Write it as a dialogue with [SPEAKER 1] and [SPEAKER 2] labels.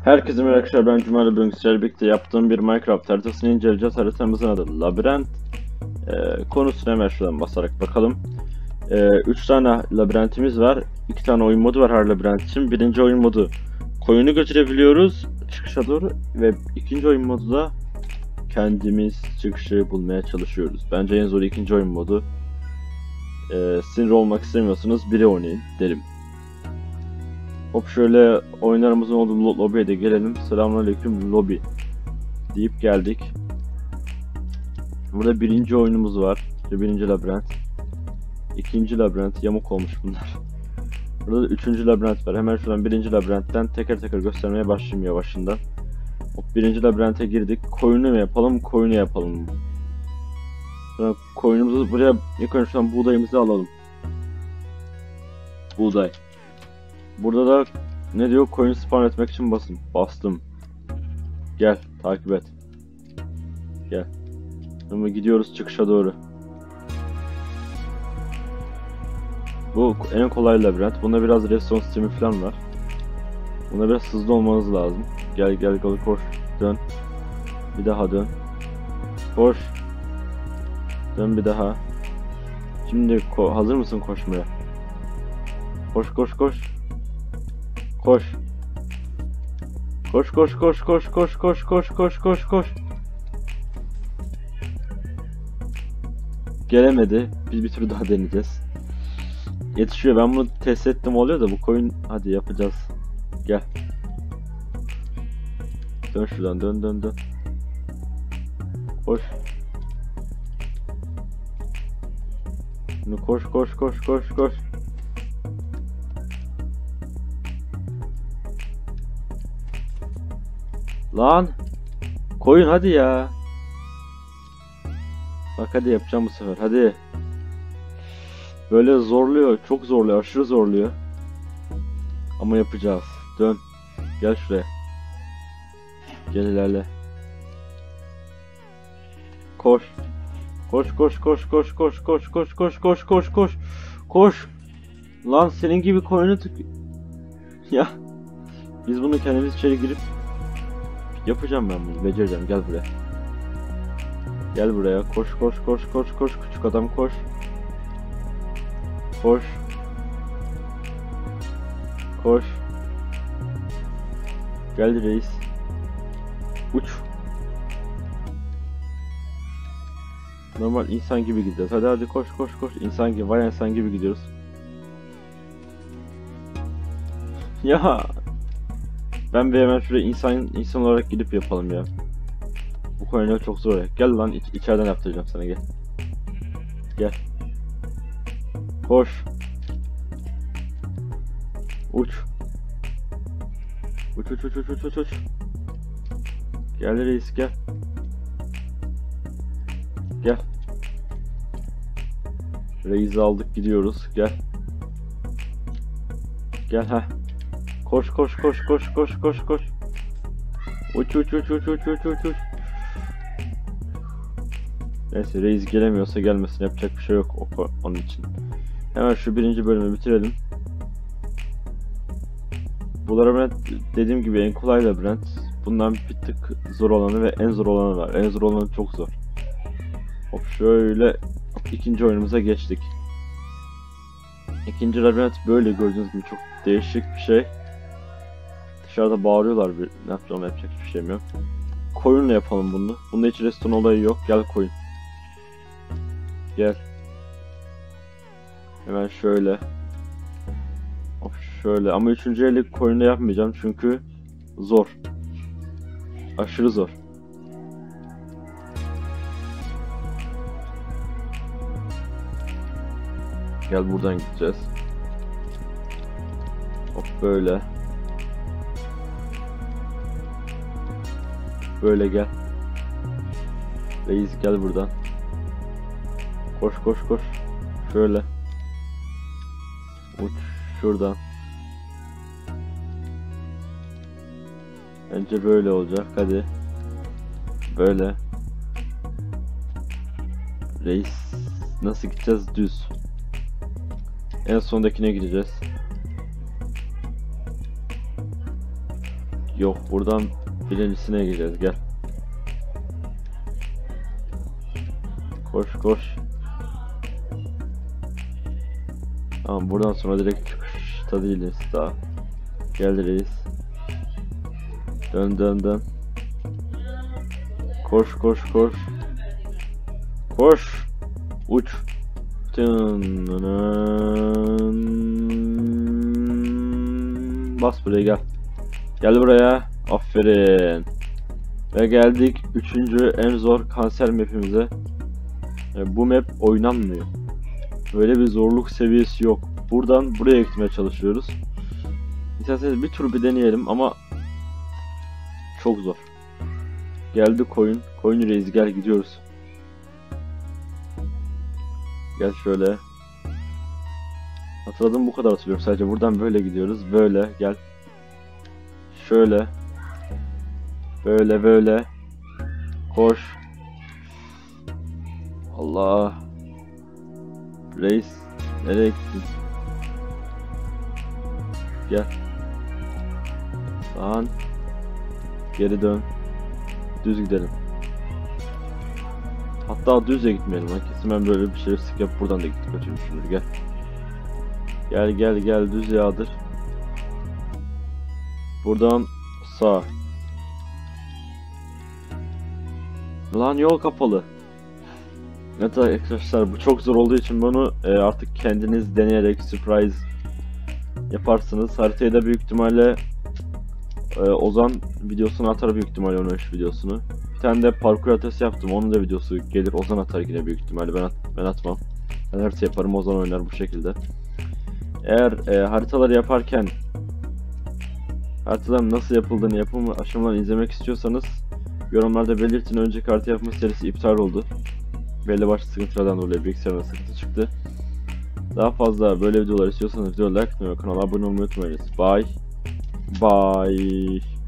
[SPEAKER 1] Herkese merhaba arkadaşlar, ben Cumali Bölümsel birlikte yaptığım bir Minecraft haritasını inceleyeceğiz. Haritamızın adı Labirent. Konusuna hemen şuradan basarak bakalım. 3 tane labirentimiz var. 2 tane oyun modu var her labirent için. Birinci oyun modu koyunu götürebiliyoruz çıkışa doğru ve ikinci oyun modu da kendimiz çıkışı bulmaya çalışıyoruz. Bence en zor ikinci oyun modu. Sinir olmak istemiyorsanız biri oynayın derim. Hop şöyle oyunlarımızın olduğu lobiye de gelelim. Selamünaleyküm lobi deyip geldik. Burada birinci oyunumuz var. Birinci labirent. İkinci labirent, yamuk olmuş bunlar. Burada da üçüncü labirent var. Hemen şuradan birinci labirentten teker teker göstermeye başlayayım yavaşından. Hop birinci labirente girdik. Koyunu mu yapalım, koyunu yapalım mı? Koyunumuzu buraya ilk önce şuradan buğdayımızı alalım. Buğday. Burada da ne diyor? Coin spawn etmek için basın. Bastım. Gel, takip et. Gel. Şimdi gidiyoruz çıkışa doğru. Bu en kolay labirent. Bunda biraz redstone sistemi falan var. Bunda biraz hızlı olmanız lazım. Gel gel gel koş. Dön. Bir daha dön. Koş. Dön bir daha. Şimdi hazır mısın koşmaya? Koş koş koş. Koş. Koş koş koş koş koş koş koş koş koş koş. Gelemedi. Biz bir tur daha deneyeceğiz. Yetişiyor. Ben bunu test ettim oluyor da bu koyun hadi yapacağız. Gel. Dön şuradan dön dön dön. Koş. Şimdi koş koş koş koş koş. Lan koyun hadi ya. Bak hadi yapacağım bu sefer hadi. Böyle zorluyor, çok zorluyor, aşırı zorluyor. Ama yapacağız. Dön. Gel şuraya. Gel ilerle. Koş. Koş koş koş koş koş koş koş koş koş koş koş. Koş. Lan senin gibi koyunu ya. Biz bunu kendimiz içeri girip yapacağım ben bunu. Becereceğim. Gel buraya. Gel buraya. Koş koş koş koş koş. Küçük adam koş. Koş. Koş. Gel reis. Uç. Normal insan gibi gidiyoruz. Hadi hadi koş koş koş. İnsan gibi. Vay insan gibi gidiyoruz. Ya. Ben bir hemen şuraya insan olarak gidip yapalım ya. Bu koyunlar çok zor ya. Gel lan içeriden yaptıracağım sana gel. Gel. Koş. Uç. Uç uç uç uç uç uç. Gel reis gel. Gel. Reis'i aldık gidiyoruz gel. Gel ha. Koş koş koş koş koş koş koş. Uç uç uç uç uç uç uç uç. Neyse reis gelemiyorsa gelmesin, yapacak bir şey yok onun için. Hemen şu birinci bölümü bitirelim. Bu labirent dediğim gibi en kolay labirent. Bundan bir tık zor olanı ve en zor olanı var. En zor olanı çok zor. Hop şöyle ikinci oyunumuza geçtik. İkinci labirent böyle gördüğünüz gibi çok değişik bir şey. Dışarıda bağırıyorlar, ne yapacağım, yapacak hiçbir şeyim yok. Koyunla yapalım bunu. Bunda hiç redstone olayı yok. Gel koyun. Gel. Hemen şöyle. Hop şöyle ama üçüncü eli koyunla yapmayacağım çünkü zor. Aşırı zor. Gel buradan gideceğiz. Hop böyle. Böyle gel. Reis gel buradan. Koş koş koş. Şöyle. Uç şuradan. Bence böyle olacak. Hadi. Böyle. Reis. Nasıl gideceğiz? Düz. En sondakine gideceğiz. Yok, buradan birincisine gireceğiz, gel. Koş koş. Tamam, buradan sonra direkt çıkışta değiliz daha. Gel reis. Dön dön dön. Koş koş koş. Koş. Uç. Bas buraya, gel. Gel buraya. Aferin. Ve geldik 3. en zor kanser map'imize. Bu map oynanmıyor. Böyle bir zorluk seviyesi yok. Buradan buraya gitmeye çalışıyoruz. İsterseniz bir tur bir deneyelim ama çok zor. Geldi koyun. Koyun reis, gel gidiyoruz. Gel şöyle. Hatırladım, bu kadar hatırlıyorum. Sadece buradan böyle gidiyoruz. Böyle gel. Şöyle. Böyle böyle. Koş. Allah. Reis. Nereye gittin? Gel. Lan. Geri dön. Düz gidelim. Hatta düz de gitmeyelim. Kesin ben böyle bir şey sık yap. Buradan da gittik. Kaçırmış şunu. Gel. Gel gel gel. Düz yağdır. Buradan sağ. Lan yol kapalı. Evet arkadaşlar, bu çok zor olduğu için bunu artık kendiniz deneyerek surprise yaparsınız. Haritayı da büyük ihtimalle Ozan videosunu atar, büyük ihtimalle onun videosunu. Bir tane de parkur haritası yaptım, onun da videosu gelir, Ozan atar yine büyük ihtimalle, ben atmam. Ben harita yaparım, Ozan oynar bu şekilde. Eğer haritaları yaparken haritaların nasıl yapıldığını, yapım aşamalarını izlemek istiyorsanız yorumlarda belirtin. Önceki harita yapma serisi iptal oldu. Belli başlı sıkıntılardan dolayı bilgisayarda sıkıntı çıktı. Daha fazla böyle videolar istiyorsanız videoyu like atmayı ve kanala abone olmayı unutmayınız. Bye. Bye.